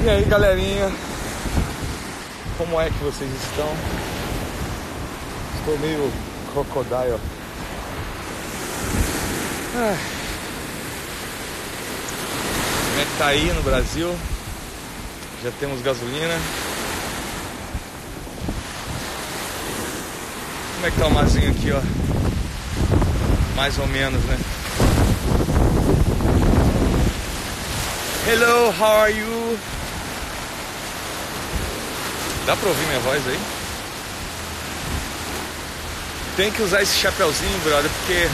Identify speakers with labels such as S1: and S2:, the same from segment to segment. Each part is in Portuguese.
S1: E aí, galerinha, como é que vocês estão? Estou meio crocodile. Como é que tá aí no Brasil? Já temos gasolina. Como é que tá o marzinho aqui, ó? Mais ou menos, né? Hello, how are you? Dá pra ouvir minha voz aí? Tem que usar esse chapeuzinho, brother, porque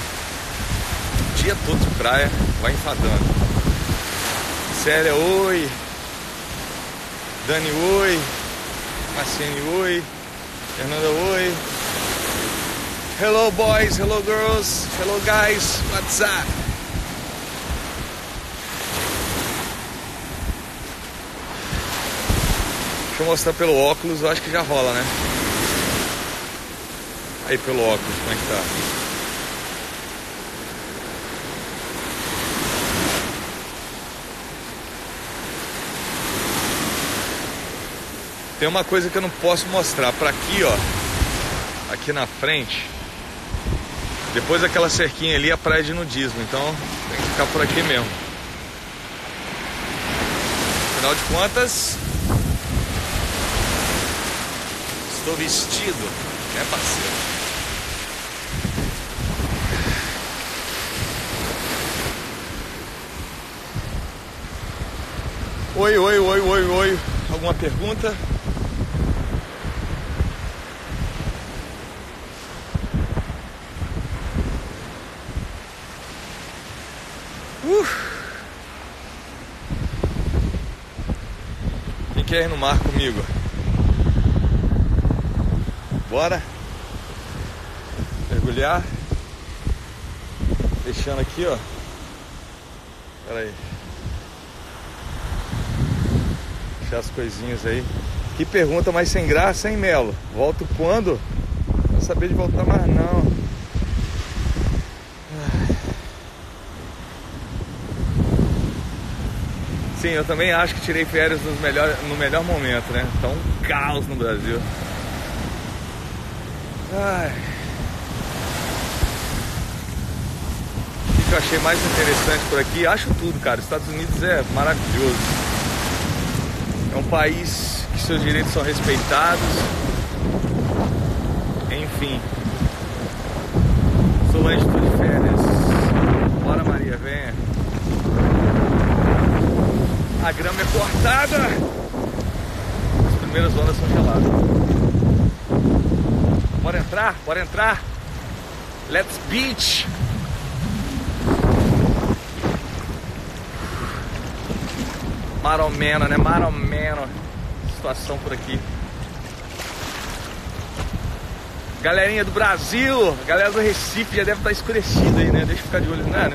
S1: o dia todo de praia vai enfadando. Célia, oi. Dani, oi. Marciane, oi. Fernanda, oi. Hello, boys. Hello, girls. Hello, guys. What's up? Deixa eu mostrar pelo óculos, eu acho que já rola, né? Aí pelo óculos, como é que tá? Tem uma coisa que eu não posso mostrar. Pra aqui, ó, aqui na frente, depois daquela cerquinha ali, a praia de nudismo. Então tem que ficar por aqui mesmo. Afinal de contas, estou vestido, né, parceiro? Oi, oi, oi, oi, oi. Alguma pergunta? Quem quer ir no mar comigo? Bora? Mergulhar. Fechando aqui, ó. Pera aí. Fechar as coisinhas aí. Que pergunta mais sem graça, hein, Melo? Volto quando? Não saber de voltar mais não. Sim, eu também acho que tirei férias no melhor momento, né? Tá um caos no Brasil. Ai. O que eu achei mais interessante por aqui? Acho tudo, cara. Os Estados Unidos é maravilhoso. É um país que seus direitos são respeitados. Enfim. Solange, tô de férias. Bora, Maria, venha. A grama é cortada. As primeiras ondas são geladas. Bora entrar? Bora entrar? Let's beach! Maromeno, né? Maromeno. Situação por aqui. Galerinha do Brasil, galera do Recife já deve estar escurecida aí, né? Deixa eu ficar de olho, né?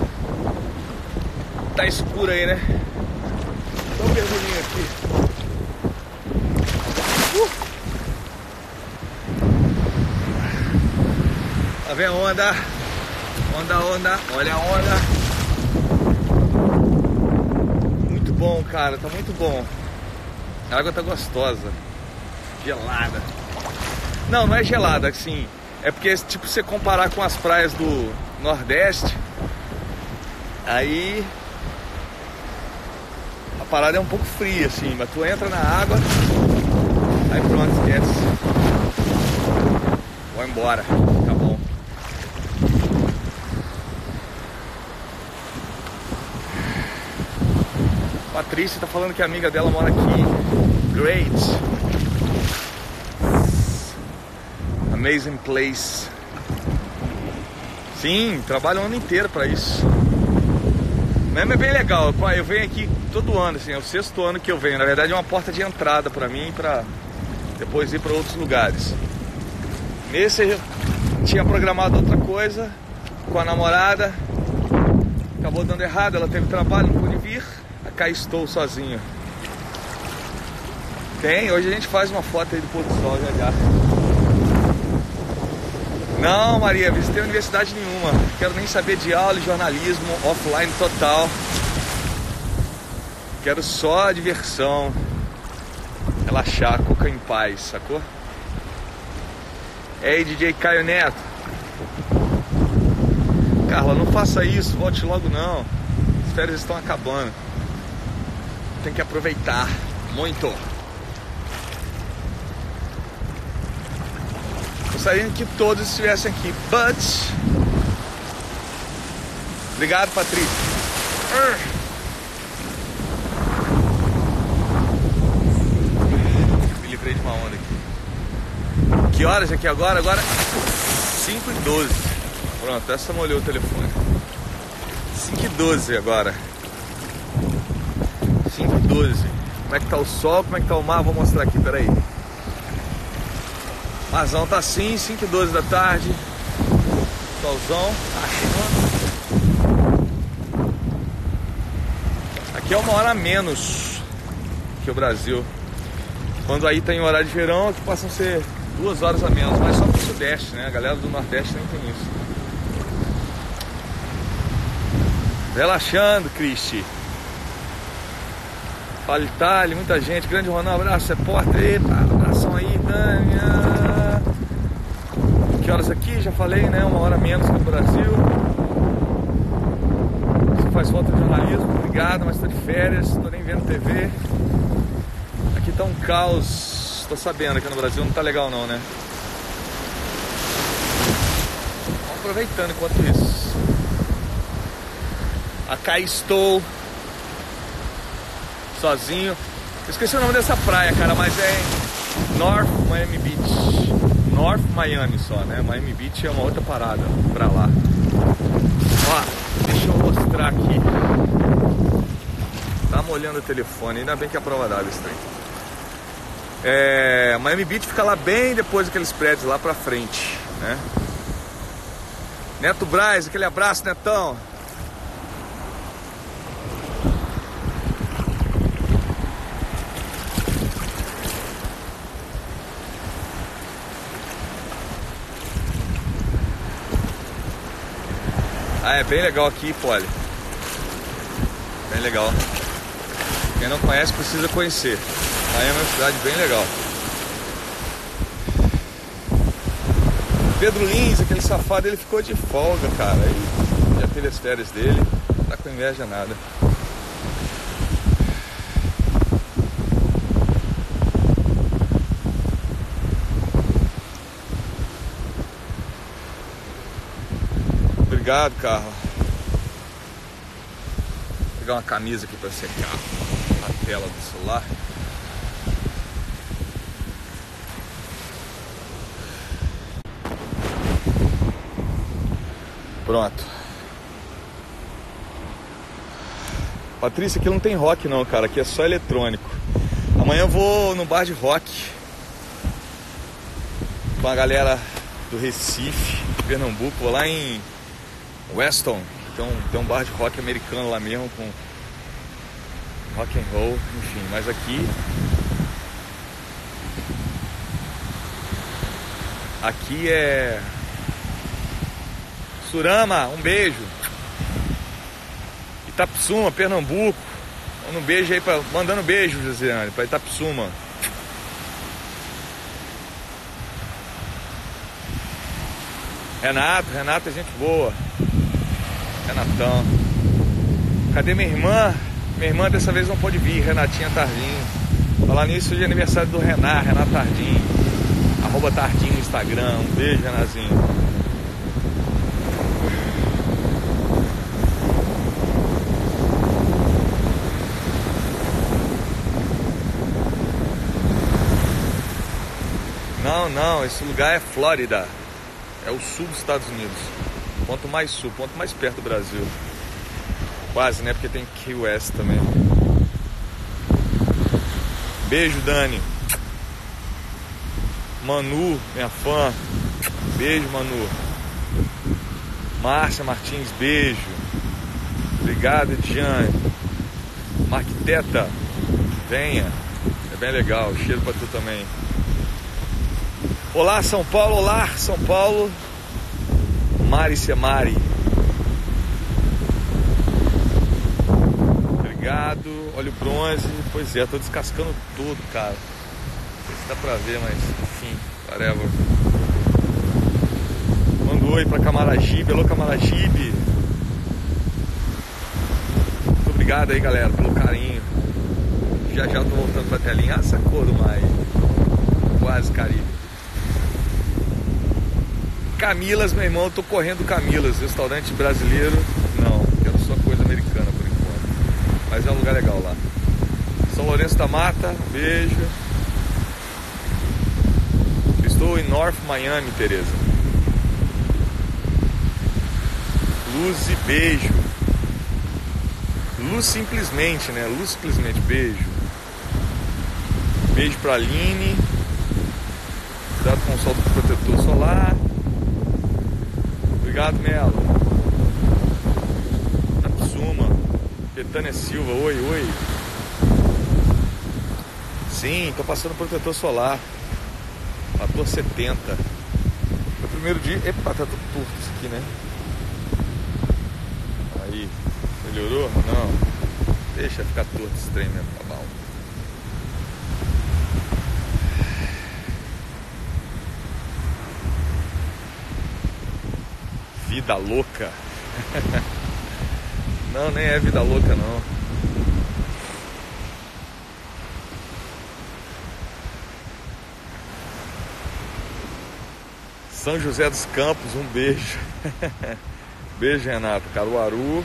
S1: Tá escuro aí, né? Dá um mergulhinho aqui. Tá vendo a onda? Onda, onda, olha a onda. Muito bom, cara, tá muito bom. A água tá gostosa. Gelada. Não, não é gelada, assim. É porque, tipo, você comparar com as praias do Nordeste, aí a parada é um pouco fria, assim. Mas tu entra na água, aí pronto, esquece. Vou embora, tá bom. Patrícia tá falando que a amiga dela mora aqui. Great. Amazing place. Sim, trabalho o ano inteiro pra isso. Mesmo é bem legal. Eu venho aqui todo ano, assim, é o 6º ano que eu venho. Na verdade é uma porta de entrada pra mim, pra depois ir pra outros lugares. Nesse eu tinha programado outra coisa com a namorada. Acabou dando errado, ela teve trabalho, não pude vir. Cá estou sozinho. Tem, hoje a gente faz uma foto aí do pôr do sol, já. Não, Maria, visitei universidade nenhuma. Quero nem saber de aula e jornalismo, offline total. quero só diversão, relaxar, coca em paz, sacou? Ei, DJ Caio Neto. Carla, não faça isso, volte logo não. As férias estão acabando. Tem que aproveitar muito. Gostaria que todos estivessem aqui, but... Obrigado, Patrícia. Me livrei de uma onda aqui. Que horas aqui agora? Agora 5h12. Pronto, essa molhou o telefone. 5h12 agora. 5h12. Como é que tá o sol? Como é que tá o mar? Vou mostrar aqui, peraí. Marzão tá assim, 5h12 da tarde. Solzão. Aqui é 1 hora a menos que o Brasil. Quando aí tem horário de verão, aqui passam a ser 2 horas a menos. Mas só pro Sudeste, né? A galera do Nordeste nem tem isso. Relaxando, Cristi. Fala Itália, muita gente. Grande Ronaldo, abraço, repórter. Epa, abração aí, Dânia. Que horas aqui? Já falei, né? 1 hora menos que no Brasil. Você faz falta de jornalismo, obrigado, mas tô de férias, tô nem vendo TV. Aqui tá um caos. Tô sabendo que no Brasil não tá legal não, né? Vamos aproveitando enquanto isso. Acá estou sozinho. Eu esqueci o nome dessa praia, cara, mas é North Miami Beach. North Miami só, né? Miami Beach é uma outra parada pra lá. Ó, deixa eu mostrar aqui. Tá molhando o telefone, ainda bem que é a prova d'água esse trem. Miami Beach fica lá bem depois daqueles prédios lá pra frente, né? Neto Braz, aquele abraço, Netão. Ah, é bem legal aqui, Poli. Bem legal. Quem não conhece precisa conhecer. Miami é uma cidade bem legal. Pedro Lins, aquele safado, ele ficou de folga, cara. Ele já teve as férias dele. Não tá com inveja nada. Obrigado, Carla. Vou pegar uma camisa aqui para secar a tela do celular. Pronto. Patrícia, aqui não tem rock não, cara. Aqui é só eletrônico. Amanhã eu vou no bar de rock com a galera do Recife, Pernambuco, vou lá em Weston, então tem um bar de rock americano lá mesmo, com rock and roll, enfim, mas aqui é Surama, um beijo. Itapsuma, Pernambuco, mandando um beijo aí mandando beijo, Josiane, pra Itapsuma. Renato é gente boa. Renatão. Cadê minha irmã? Minha irmã dessa vez não pôde vir, Renatinha Tardim. Falar nisso, hoje é aniversário do Renato Tardim. @Tardim no Instagram. Um beijo, Renazinho. Não, esse lugar é Flórida. É o sul dos Estados Unidos. Ponto mais sul, ponto mais perto do Brasil. Quase, né? Porque tem Key West também. Beijo, Dani. Manu, minha fã. Beijo, Manu. Márcia Martins, beijo. Obrigado, Ediane. Marquiteta, venha. É bem legal. Cheiro pra tu também. Olá, São Paulo. Olá, São Paulo. Mari Semari. obrigado. Olha o bronze. Pois é, tô descascando tudo, cara. Não sei se dá pra ver, mas enfim, whatever. Manda um oi pra Camaragibe. Alô, Camaragibe. Muito obrigado aí, galera, pelo carinho. Já tô voltando pra telinha. Ah, essa cor do mar aí. Quase Caribe. Camilas, meu irmão, eu tô correndo Camilas. Restaurante brasileiro, não. Quero só coisa americana por enquanto. Mas é um lugar legal lá. São Lourenço da Mata, beijo. Estou em North Miami, Tereza. Luz e beijo. Luz simplesmente, né? Luz simplesmente, beijo. Beijo pra Aline. Cuidado com o sol do protetor solar. Obrigado, Melo. Natsuma. Betânia Silva, oi. Sim, tô passando protetor solar. Fator 70. No primeiro dia. Epa, tá tudo torto isso aqui, né? Aí. Melhorou? Não. Deixa ficar torto esse trem mesmo, tá bom. Vida louca. Não, nem é vida louca não. São José dos Campos, um beijo. Beijo, Renato. Caruaru.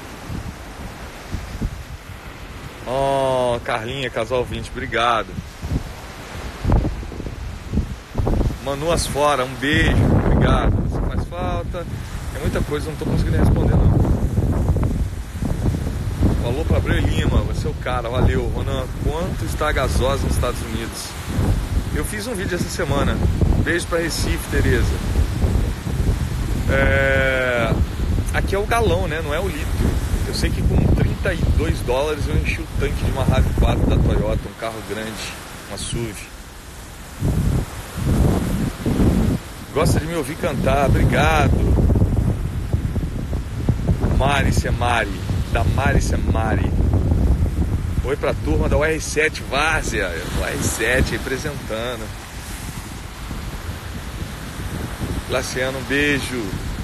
S1: Oh, Carlinha, casal 20, obrigado. Manuas Fora, um beijo, obrigado. Você faz falta. É muita coisa, não tô conseguindo responder não. Falou pra Abreu Lima, você é o cara, valeu. Ronan, quanto está a gasosa nos Estados Unidos? Eu fiz um vídeo essa semana. Beijo pra Recife, Tereza. Aqui é o galão, né? Não é o litro. Eu sei que com $32 eu enchi o tanque de uma RAV4 da Toyota, um carro grande, uma SUV. Gosta de me ouvir cantar, obrigado. Marice Mari, da Marice Mari. Oi pra turma da UR7 Várzea, o UR7 representando. Glaciano, um beijo.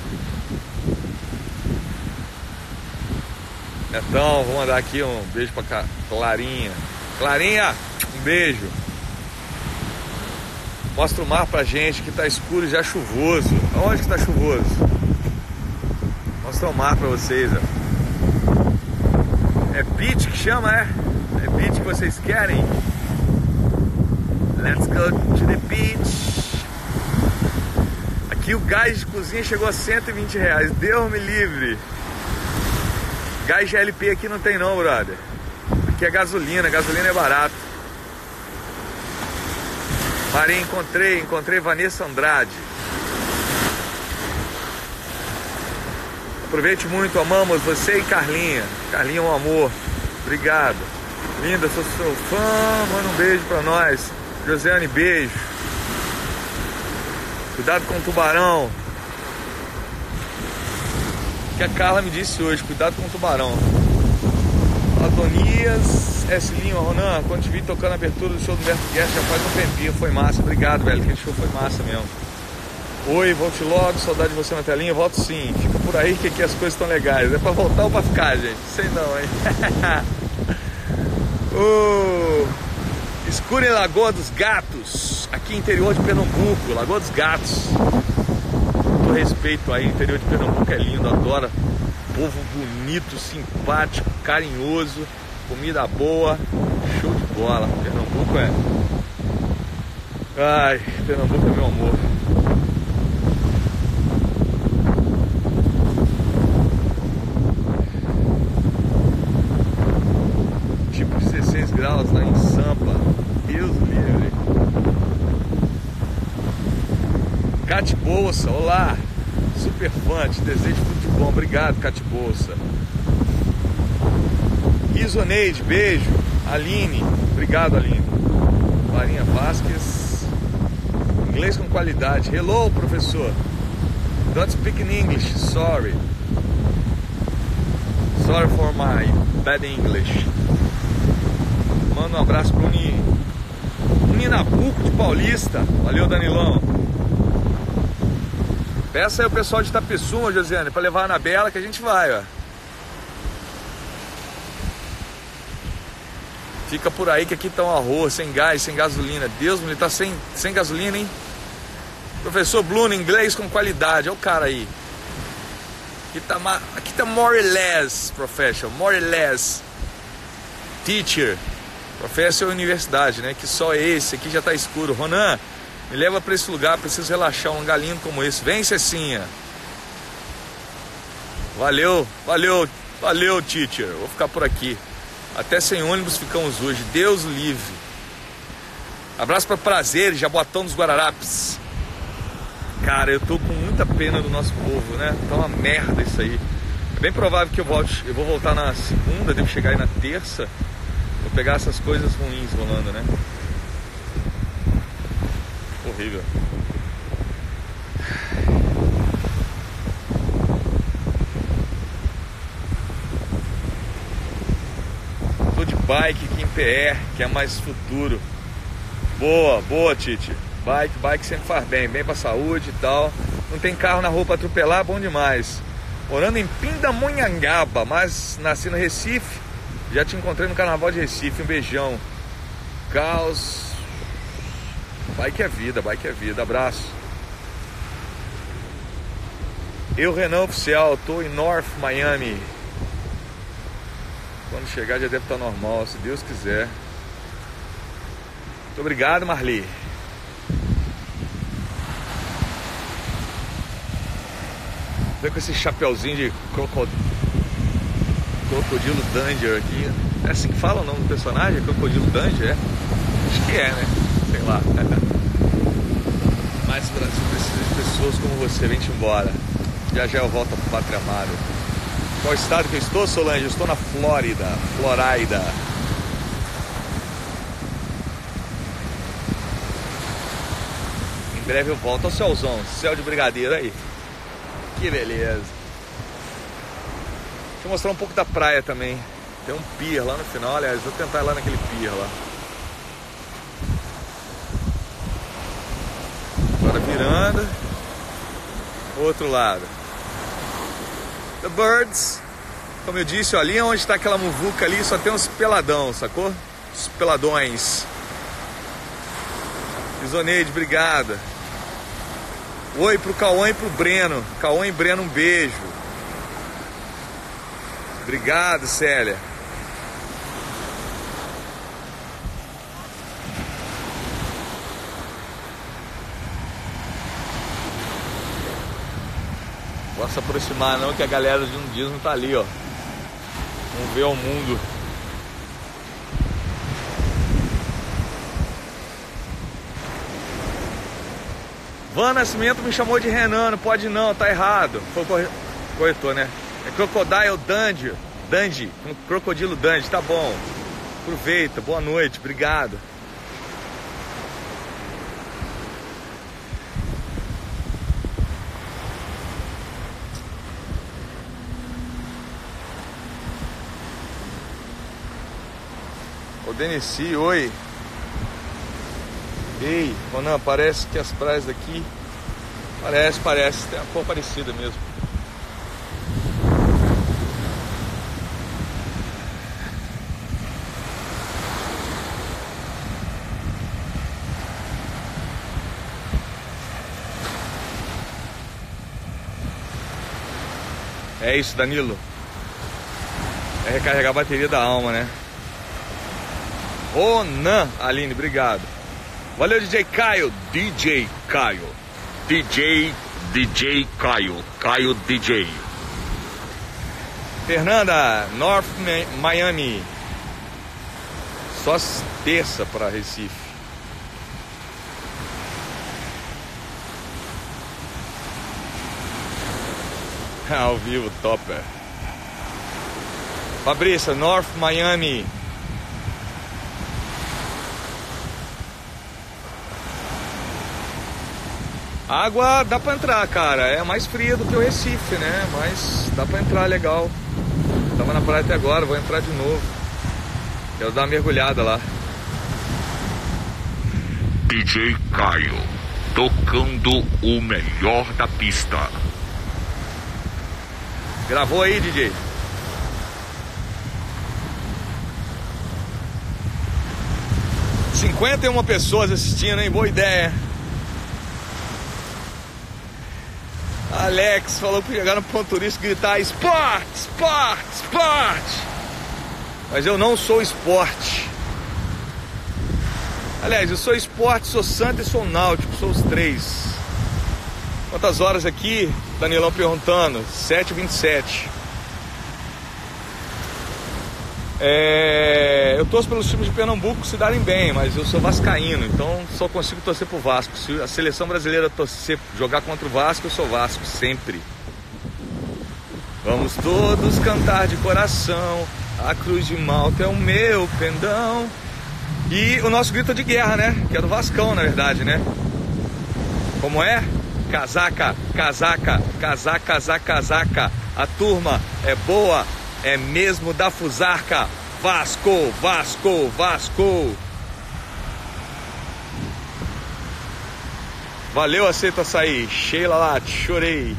S1: Netão, vou mandar aqui um beijo pra Clarinha. Clarinha, um beijo. Mostra o mar pra gente que tá escuro e já chuvoso. Aonde que tá chuvoso? Mostra o mar pra vocês, ó. É beach que chama, é? É beach que vocês querem? Let's go to the beach. Aqui o gás de cozinha chegou a R$120. Deus me livre. Gás GLP aqui não tem não, brother. Aqui é gasolina é barato. Maria, encontrei Vanessa Andrade. Aproveite muito, amamos você e Carlinha. Carlinha é um amor. Obrigado. Linda, sou seu fã. Manda um beijo pra nós. Josiane, beijo. Cuidado com o tubarão. O que a Carla me disse hoje, cuidado com o tubarão. Adonias S. Lima, Ronan, quando te vi tocando a abertura do show do Humberto Guest já faz um tempinho, foi massa, obrigado, velho, aquele show foi massa mesmo. Oi, volte logo, saudade de você na telinha, volto sim, fica por aí que aqui as coisas estão legais, é pra voltar ou pra ficar, gente? Sei não, hein? Escuro em Lagoa dos Gatos, aqui interior de Pernambuco, Lagoa dos Gatos. Todo respeito aí, interior de Pernambuco é lindo, adoro. Povo bonito, simpático, carinhoso, comida boa, show de bola. Pernambuco é... Ai, Pernambuco é meu amor. Tipo 16 graus lá em Sampa. Deus livre. Cate Bolsa, olá. Super fã, te desejo tudo de bom. Obrigado, Cate Bolsa. Isoneide, beijo. Aline, obrigado, Aline. Marinha Vasquez. Inglês com qualidade. Hello, professor. Don't speak in English, sorry. Sorry for my bad English. Manda um abraço pro Ninabuco de Paulista. Valeu, Danilão. Peça aí o pessoal de Itapissuma, Josiane, pra levar a Anabela que a gente vai, ó. Fica por aí que aqui tá uma rua, sem gás, sem gasolina. Deus me livre, tá sem gasolina, hein? Professor Bruno, inglês com qualidade. Olha o cara aí. Aqui tá more or less professional, more or less teacher. Professor universidade, né? Que só esse aqui já tá escuro. Ronan, me leva pra esse lugar, preciso relaxar. Um lugar lindo como esse. Vem, Cecinha. Valeu, valeu, valeu, teacher. Vou ficar por aqui. Até sem ônibus ficamos hoje. Deus livre. Abraço para Prazer, Jaboatão dos Guararapes. Cara, eu tô com muita pena do nosso povo, né? Tá uma merda isso aí. É bem provável que eu vou voltar na segunda, devo chegar aí na terça. Vou pegar essas coisas ruins rolando, né? Horrível. Tô de bike aqui em PR, que é mais futuro. Boa, boa, Tite. Bike sempre faz bem pra saúde e tal. Não tem carro na rua pra atropelar, bom demais. Morando em Pindamonhangaba, mas nasci no Recife. Já te encontrei no Carnaval de Recife, um beijão. Caos. Bike é vida, abraço. Eu, Renan Oficial, tô em North Miami. Quando chegar já deve estar normal, se Deus quiser. Muito obrigado, Marli. Vem com esse chapeuzinho de crocodilo Danger aqui. É assim que fala o nome do personagem? Crocodilo Danger? É? Acho que é, né? Sei lá. Mas o Brasil precisa de pessoas como você. Vem-te embora. Já eu volto pro Pátria Amada. Qual estado que eu estou, Solange? Eu estou na Flórida. Em breve eu volto ao céuzão. Céu de brigadeiro aí. Que beleza. Deixa eu mostrar um pouco da praia também. Tem um pier lá no final. Aliás, vou tentar ir lá naquele pier lá. Agora virando. Outro lado. The Birds. Como eu disse, ó, ali onde está aquela muvuca ali, só tem uns peladão, sacou? Os peladões. Isoneide, obrigada. Oi pro Cauã e pro Breno. Cauã e Breno, um beijo. Obrigado, Célia. Não posso aproximar não, que a galera de um dia não tá ali, ó. Vamos ver ao mundo. Van Nascimento me chamou de Renan, não pode não, tá errado. Foi o corretor, né? É Crocodile Dandy, Crocodilo Dandy, tá bom. Aproveita, boa noite, obrigado. Ô Deneci, oi. Ei, Ronan, parece que as praias daqui... Parece, tem uma cor parecida mesmo. É isso, Danilo. É recarregar a bateria da alma, né? Ronan, Aline, obrigado. Valeu, DJ Caio. DJ Caio. Caio DJ. Fernanda, North Miami. Só terça para Recife. Ao vivo, topper. Fabrícia, North Miami. A água dá pra entrar, cara. É mais fria do que o Recife, né? Mas dá pra entrar legal. Tava na praia até agora, vou entrar de novo. Quero dar uma mergulhada lá.
S2: DJ Caio, tocando o melhor da pista.
S1: Gravou aí, DJ? ,51 pessoas assistindo, hein? Boa ideia. Alex falou que chegar no ponto turístico e gritar esporte, esporte, esporte. Mas eu não sou esporte. Aliás, eu sou esporte, sou santo e sou náutico, sou os três. Quantas horas aqui? Danilão perguntando. 7h27. Eu torço pelos times de Pernambuco se darem bem, mas eu sou vascaíno, então só consigo torcer pro Vasco. Se a seleção brasileira jogar contra o Vasco, eu sou Vasco, sempre. Vamos todos cantar de coração, a cruz de Malta é o meu pendão. E o nosso grito de guerra, né? Que é do Vascão, na verdade, né? Como é? Casaca, casaca, casaca, casaca, casaca. A turma é boa, é mesmo da Fusarca. Vasco, Vasco, Vasco. Valeu, aceito açaí. Sheila lá, chorei.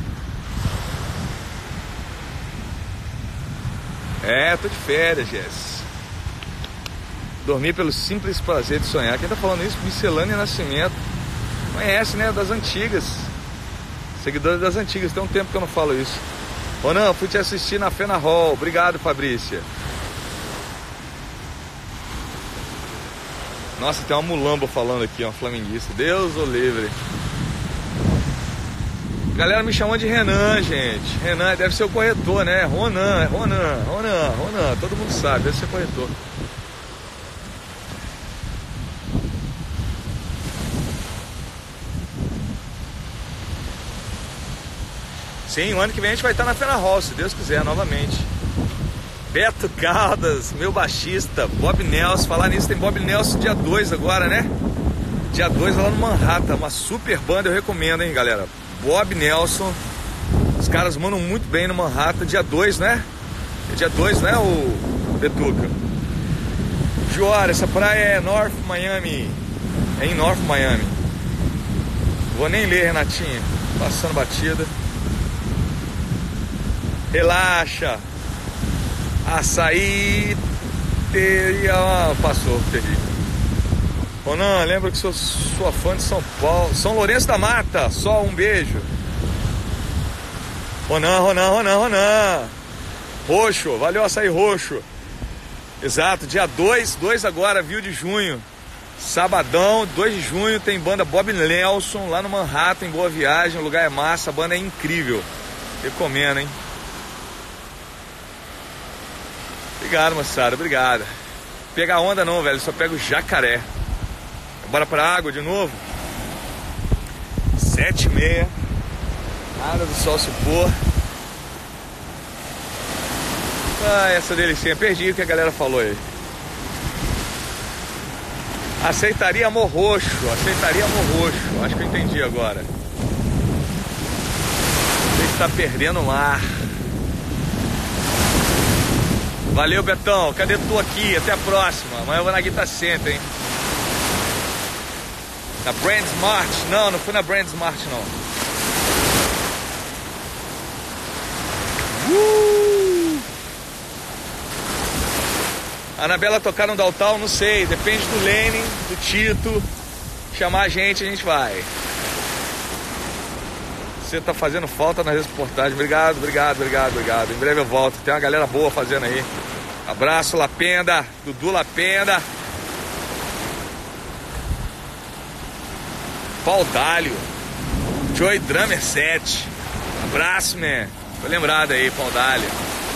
S1: Tô de férias, Jess. Dormir pelo simples prazer de sonhar. Quem tá falando isso? Miscelânea Nascimento. Conhece, né? Das antigas. Seguidores das antigas. Tem um tempo que eu não falo isso. Ronan, fui te assistir na Fena Hall. Obrigado, Fabrícia. Nossa, tem uma mulamba falando aqui, uma flamenguista. Deus o livre. A galera me chamou de Renan, gente. Renan deve ser o corretor, né? Ronan, Ronan. Todo mundo sabe, deve ser corretor. Sim, o ano que vem a gente vai estar na Fena Hall, se Deus quiser, novamente. Beto Caldas, meu baixista, Bob Nelson. Falar nisso, tem Bob Nelson dia 2 agora, né? Dia 2 lá no Manhattan, uma super banda, eu recomendo, hein, galera. Bob Nelson, os caras mandam muito bem no Manhattan, dia 2, né? É dia 2, né, o Betuca? Joara, essa praia é North Miami. É em North Miami. Vou nem ler, Renatinha. Passando batida. Relaxa. Açaí teria... Passou, perdi. Ronan, lembra que sou sua fã de São Paulo. São Lourenço da Mata, só um beijo. Ronan. Roxo, valeu açaí roxo. Exato, dia 2 agora, viu, de junho. Sabadão, 2 de junho, tem banda Bob Nelson lá no Manhattan, em Boa Viagem. O lugar é massa, a banda é incrível. Recomendo, hein? Obrigado, moçada, obrigado. Pegar onda não, velho, só pego jacaré. Bora pra água de novo? 7h30. Nada do sol se pôr. Essa delicinha, perdi o que a galera falou aí. Aceitaria amor roxo, acho que eu entendi agora. Você está perdendo o mar. Valeu, Betão, cadê tu aqui? Até a próxima, amanhã eu vou na Guitar Center, hein? Na Brand Smart, não fui na Brand Smart não. A Anabela tocar no Daltal, não sei, depende do Lenin, do Tito. Chamar a gente vai. Você tá fazendo falta nas reportagens. Obrigado. Em breve eu volto. Tem uma galera boa fazendo aí. Abraço, Lapenda, Dudu Lapenda. Paul Dálio, Joy Drummer 7. Abraço, man. Tô lembrado aí, Paul Dálio.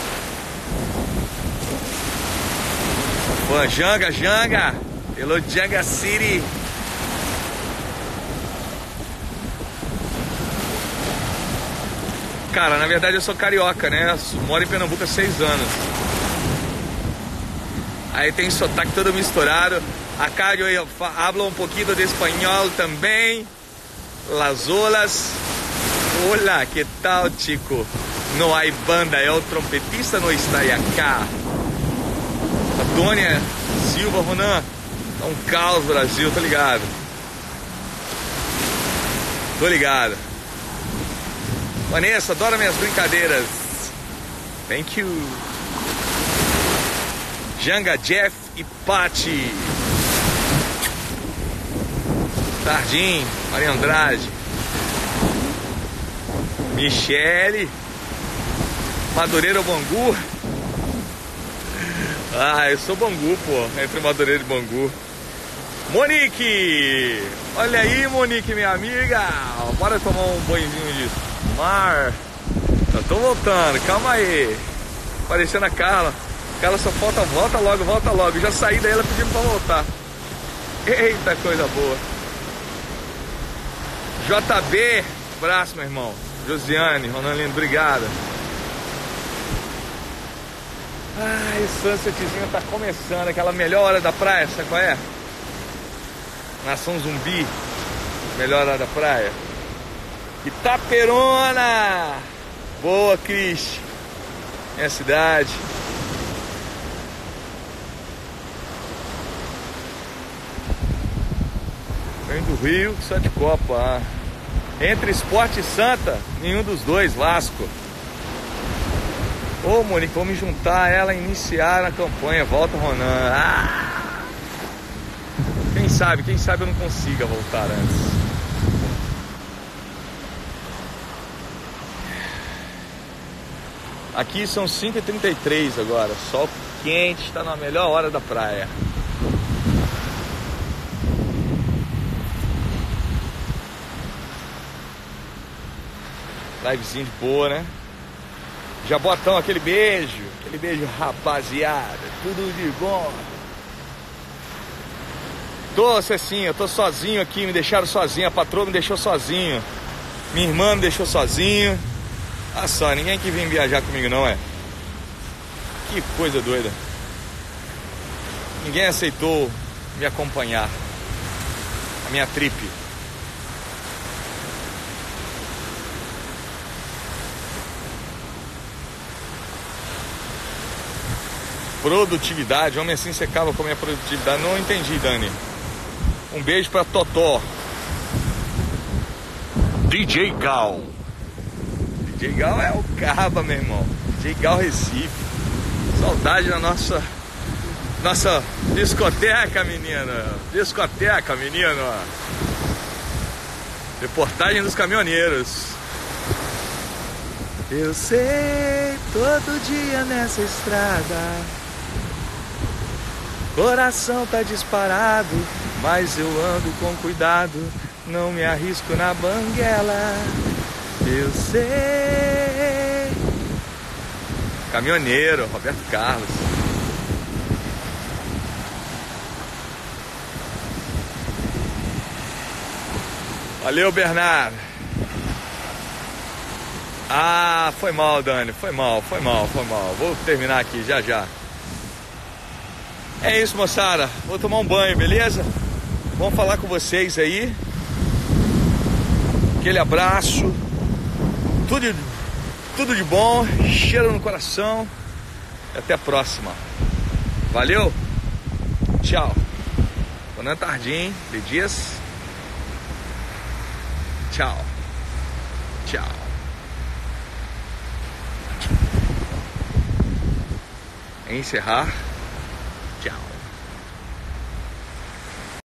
S1: Pô, Janga. Hello, Janga City. Cara, na verdade eu sou carioca, né? Moro em Pernambuco há 6 anos. Aí tem sotaque todo misturado. Acá eu hablo um pouquinho de espanhol também. Las olas. Hola, que tal, chico? não há banda, é o trompetista não está acá. Antônia Silva, Ronan, tá um caos Brasil, tô ligado. Tô ligado. Vanessa, adoro minhas brincadeiras. Thank you. Janga, Jeff e Pati. Tardim, Maria Andrade. Michele. Madureira ou Bangu? Ah, eu sou Bangu, pô. Entre Madureira e Bangu. Monique! Olha aí, Monique, minha amiga. Bora tomar um banhozinho de mar. Eu tô voltando, calma aí. Aparecendo a Carla. Carla só falta, volta logo, volta logo. Já saí daí, ela pedindo pra voltar. Eita, coisa boa. JB, abraço, meu irmão. Josiane, Ronaldinho, obrigado. Ai, o sunsetzinho tá começando. Aquela melhor hora da praia, sabe qual é? Nação Zumbi. Melhor hora da praia. Itaperona. Boa, Cris. Minha cidade. Vem do Rio, que só de Copa. Ah. Entre Esporte e Santa, nenhum dos dois, Lasco. Ô, Monique, vou me juntar a ela e iniciar a campanha. Volta, Ronan. Ah! Quem sabe eu não consiga voltar antes. Aqui são 5h33 agora. Sol quente, está na melhor hora da praia. Livezinho de boa, né? Jabotão, aquele beijo, rapaziada, tudo de bom. Tô, Cecinha, tô sozinho aqui, me deixaram sozinho, a patroa me deixou sozinho, minha irmã me deixou sozinho. Ah só, ninguém que vem viajar comigo não, é? Que coisa doida. Ninguém aceitou me acompanhar, a minha trip. Produtividade, homem assim você acaba com a minha produtividade. Não entendi, Dani. Um beijo pra Totó.
S2: DJ Gal.
S1: DJ Gal é o caba, meu irmão. DJ Gal Recife. Saudade da nossa discoteca, menina. Discoteca, menino. Reportagem dos caminhoneiros. Eu sei, todo dia nessa estrada coração tá disparado, mas eu ando com cuidado, não me arrisco na banguela. Eu sei. Caminhoneiro, Roberto Carlos. Valeu, Bernardo. Ah, foi mal, Dani, foi mal. Vou terminar aqui já. É isso, moçada. Vou tomar um banho, beleza? Vamos falar com vocês aí. Aquele abraço. Tudo de bom. Cheiro no coração. E até a próxima. Valeu. Tchau. Ronan Tardim, de Dias. Tchau. Encerrar.